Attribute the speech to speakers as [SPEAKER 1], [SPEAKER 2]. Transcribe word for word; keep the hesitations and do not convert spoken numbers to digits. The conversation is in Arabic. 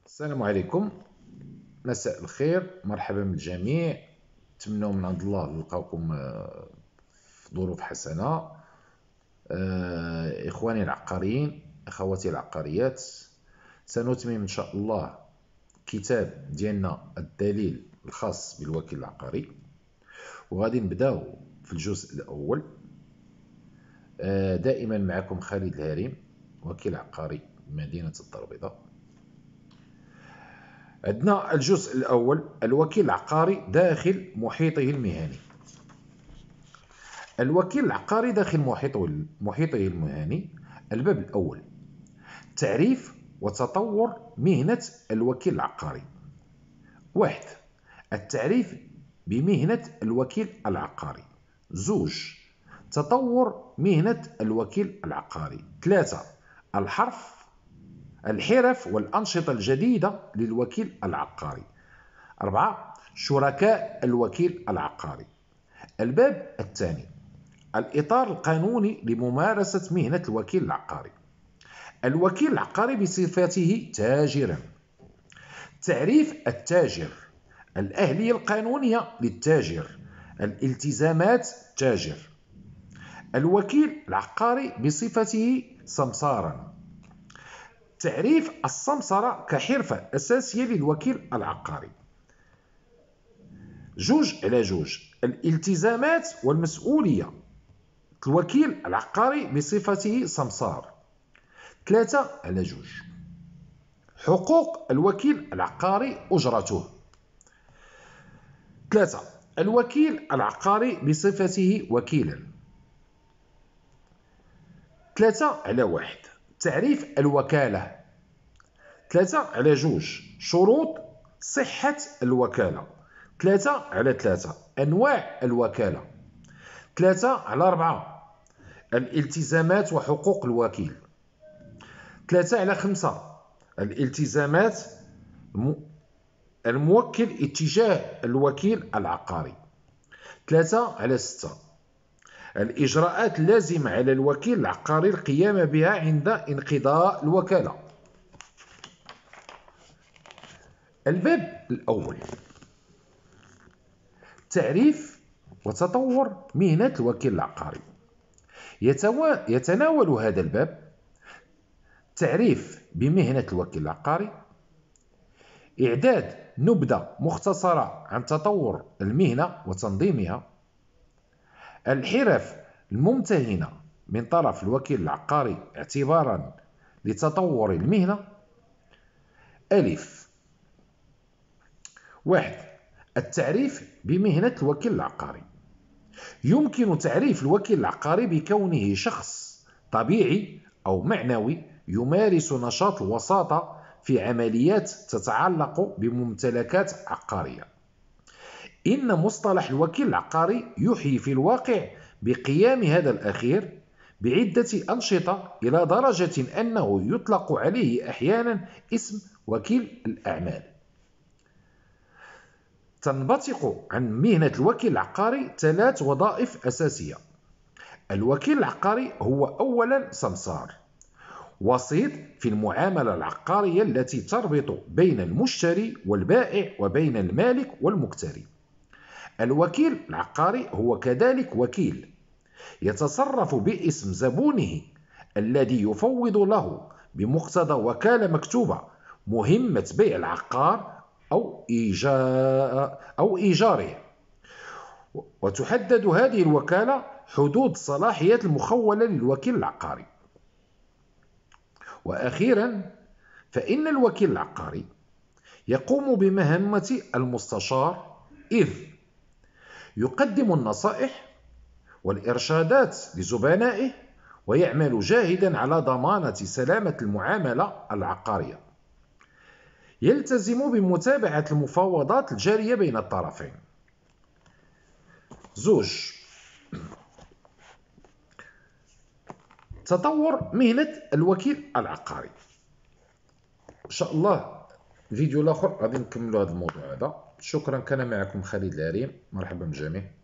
[SPEAKER 1] السلام عليكم، مساء الخير، مرحبا بالجميع. نتمنى من عند الله نلقاوكم آه، في ظروف حسنة. آه، إخواني العقاريين، أخواتي العقاريات، سنتمم إن شاء الله كتاب ديالنا الدليل الخاص بالوكيل العقاري، وغادي نبداو في الجزء الأول. آه، دائما معكم خالد الهريم، وكيل عقاري بمدينة الدار البيضاء. عندنا الجزء الأول: الوكيل العقاري داخل محيطه المهني. الوكيل العقاري داخل محيطه محيطه المهني. الباب الأول: تعريف وتطور مهنة الوكيل العقاري. واحد: التعريف بمهنة الوكيل العقاري. زوج: تطور مهنة الوكيل العقاري. ثلاثة: الحرف الحرف والأنشطة الجديدة للوكيل العقاري. أربعة: شركاء الوكيل العقاري. الباب الثاني: الإطار القانوني لممارسة مهنة الوكيل العقاري. الوكيل العقاري بصفته تاجرا. تعريف التاجر: الأهلية القانونية للتاجر، الالتزامات التاجر. الوكيل العقاري بصفته سمسارا. تعريف السمسرة كحرفة أساسية للوكيل العقاري. جوج على جوج: الالتزامات والمسؤولية الوكيل العقاري بصفته سمسار. ثلاثة على جوج: حقوق الوكيل العقاري أجرته. ثلاثة: الوكيل العقاري بصفته وكيلا. ثلاثة على واحد: تعريف الوكالة. ثلاثة على جوج: شروط صحة الوكالة. ثلاثة على ثلاثة: أنواع الوكالة. ثلاثة على أربعة: الالتزامات وحقوق الوكيل. ثلاثة على خمسة: الالتزامات الموكل اتجاه الوكيل العقاري. ثلاثة على ستة: الإجراءات اللازمة على الوكيل العقاري القيام بها عند انقضاء الوكالة. الباب الأول: تعريف وتطور مهنة الوكيل العقاري. يتناول هذا الباب تعريف بمهنة الوكيل العقاري، إعداد نبذة مختصرة عن تطور المهنة وتنظيمها، الحرف الممتهنة من طرف الوكيل العقاري اعتبارا لتطور المهنة. ألف: واحد: التعريف بمهنة الوكيل العقاري. يمكن تعريف الوكيل العقاري بكونه شخص طبيعي أو معنوي يمارس نشاط الوساطة في عمليات تتعلق بممتلكات عقارية. إن مصطلح الوكيل العقاري يحيي في الواقع بقيام هذا الأخير بعدة أنشطة إلى درجة أنه يطلق عليه أحيانا اسم وكيل الأعمال. تنبثق عن مهنة الوكيل العقاري ثلاث وظائف أساسية. الوكيل العقاري هو أولا سمسار، وسيط في المعاملة العقارية التي تربط بين المشتري والبائع وبين المالك والمكتري. الوكيل العقاري هو كذلك وكيل يتصرف باسم زبونه الذي يفوض له بمقتضى وكالة مكتوبة مهمة بيع العقار أو إيجار أو إيجاره. وتحدد هذه الوكالة حدود الصلاحيات المخولة للوكيل العقاري. وأخيرا، فإن الوكيل العقاري يقوم بمهمة المستشار، إذ يقدم النصائح والإرشادات لزبنائه ويعمل جاهدا على ضمانة سلامة المعاملة العقارية. يلتزم بمتابعة المفاوضات الجارية بين الطرفين. زوج: تطور مهنة الوكيل العقاري. إن شاء الله الفيديو الآخر غادي نكملوا هذا الموضوع هذا. شكرا، كان معكم خالد الهريم، مرحبا بالجميع.